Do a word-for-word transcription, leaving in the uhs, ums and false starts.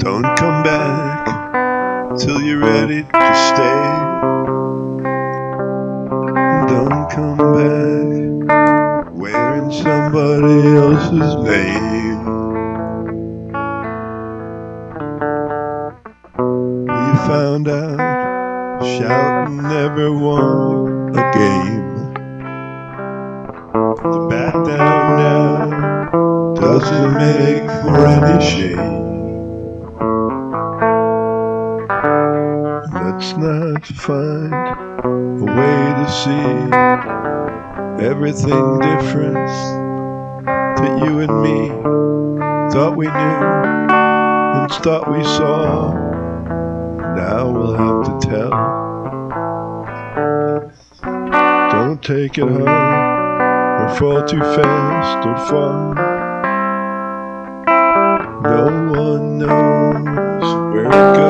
Don't come back till you're ready to stay. Don't come back wearing somebody else's name. We found out shouting never won a game. To back down now doesn't make for any shame. Let's not find a way to see everything different that you and me thought we knew and thought we saw. Now we'll have to tell. Don't take it hard or fall too fast or far. No one knows where it goes.